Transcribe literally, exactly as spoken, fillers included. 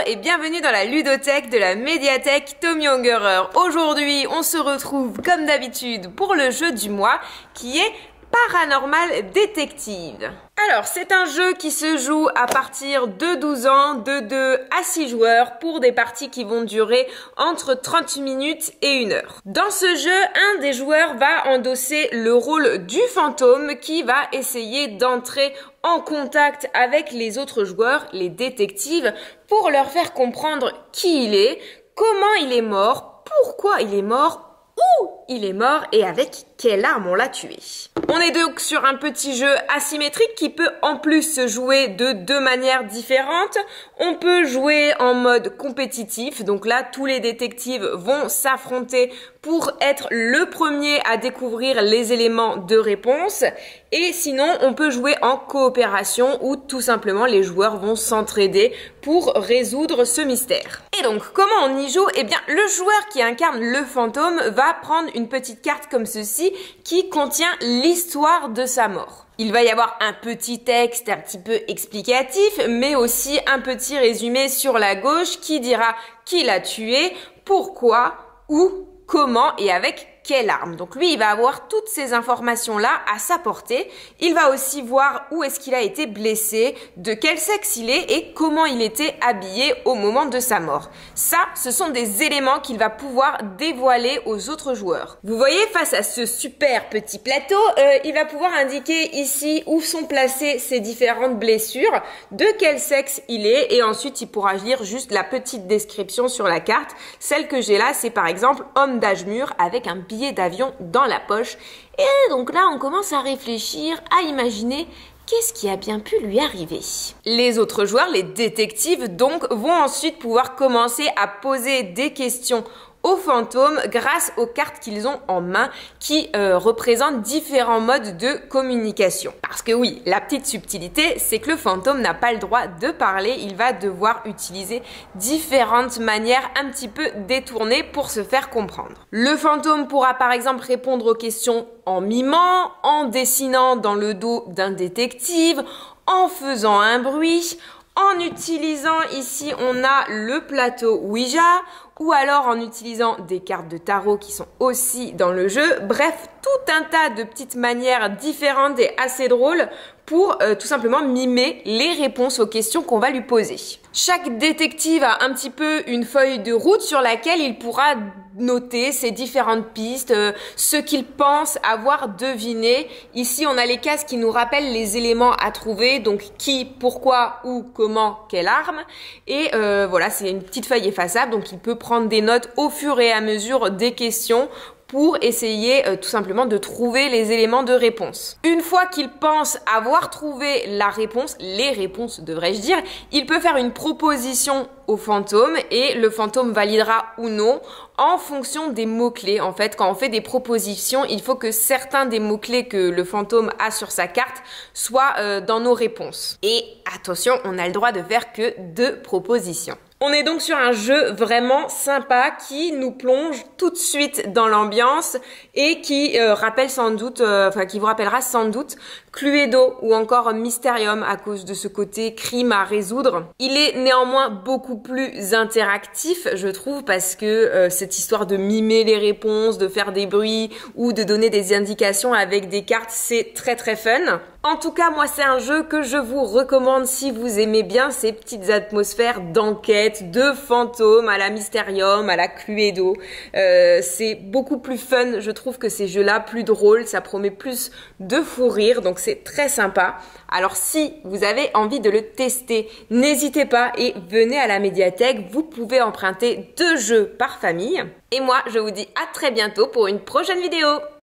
et bienvenue dans la ludothèque de la médiathèque Tommy Ungerer. Aujourd'hui, on se retrouve comme d'habitude pour le jeu du mois qui est Paranormal Détective. Alors, c'est un jeu qui se joue à partir de douze ans, de deux à six joueurs pour des parties qui vont durer entre trente minutes et une heure. Dans ce jeu, un des joueurs va endosser le rôle du fantôme qui va essayer d'entrer en contact avec les autres joueurs, les détectives, pour leur faire comprendre qui il est, comment il est mort, pourquoi il est mort, où il est mort et avec quelle arme on l'a tué. On est donc sur un petit jeu asymétrique qui peut en plus se jouer de deux manières différentes. On peut jouer en mode compétitif, donc là tous les détectives vont s'affronter pour être le premier à découvrir les éléments de réponse. Et sinon on peut jouer en coopération où tout simplement les joueurs vont s'entraider pour résoudre ce mystère. Et donc comment on y joue? Eh bien le joueur qui incarne le fantôme va prendre une petite carte comme ceci qui contient l'histoire de sa mort. Il va y avoir un petit texte un petit peu explicatif, mais aussi un petit résumé sur la gauche qui dira qui l'a tué, pourquoi, où, comment et avec quelle arme. Donc lui, il va avoir toutes ces informations-là à sa portée. Il va aussi voir où est-ce qu'il a été blessé, de quel sexe il est et comment il était habillé au moment de sa mort. Ça, ce sont des éléments qu'il va pouvoir dévoiler aux autres joueurs. Vous voyez, face à ce super petit plateau, euh, il va pouvoir indiquer ici où sont placées ses différentes blessures, de quel sexe il est et ensuite il pourra lire juste la petite description sur la carte. Celle que j'ai là, c'est par exemple homme d'âge mûr avec un billet d'avion dans la poche. Et donc là, on commence à réfléchir, à imaginer qu'est-ce qui a bien pu lui arriver. Les autres joueurs, les détectives, donc, vont ensuite pouvoir commencer à poser des questions aux fantômes grâce aux cartes qu'ils ont en main qui euh, représentent différents modes de communication. Parce que oui, la petite subtilité, c'est que le fantôme n'a pas le droit de parler, il va devoir utiliser différentes manières un petit peu détournées pour se faire comprendre. Le fantôme pourra par exemple répondre aux questions en mimant, en dessinant dans le dos d'un détective, en faisant un bruit, en utilisant ici on a le plateau Ouija, ou alors en utilisant des cartes de tarot qui sont aussi dans le jeu. Bref, tout un tas de petites manières différentes et assez drôles pour euh, tout simplement mimer les réponses aux questions qu'on va lui poser. Chaque détective a un petit peu une feuille de route sur laquelle il pourra noter ses différentes pistes, euh, ce qu'il pense avoir deviné. Ici, on a les cases qui nous rappellent les éléments à trouver, donc qui, pourquoi, où, comment, quelle arme. Et euh, voilà, c'est une petite feuille effaçable, donc il peut prendre des notes au fur et à mesure des questions pour essayer euh, tout simplement de trouver les éléments de réponse. Une fois qu'il pense avoir trouvé la réponse, les réponses devrais-je dire, il peut faire une proposition au fantôme et le fantôme validera ou non en fonction des mots-clés. En fait, quand on fait des propositions, il faut que certains des mots-clés que le fantôme a sur sa carte soient euh, dans nos réponses. Et attention, on n'a le droit de faire que deux propositions. On est donc sur un jeu vraiment sympa qui nous plonge tout de suite dans l'ambiance et qui euh, rappelle sans doute, euh, enfin qui vous rappellera sans doute Cluedo ou encore Mysterium à cause de ce côté crime à résoudre. Il est néanmoins beaucoup plus interactif, je trouve, parce que euh, cette histoire de mimer les réponses, de faire des bruits ou de donner des indications avec des cartes, c'est très très fun. En tout cas, moi, c'est un jeu que je vous recommande si vous aimez bien ces petites atmosphères d'enquête, de fantômes à la Mysterium, à la Cluedo. Euh, c'est beaucoup plus fun, je trouve que ces jeux-là, plus drôles, ça promet plus de fou rire, donc c'est très sympa. Alors si vous avez envie de le tester, n'hésitez pas et venez à la médiathèque, vous pouvez emprunter deux jeux par famille. Et moi, je vous dis à très bientôt pour une prochaine vidéo.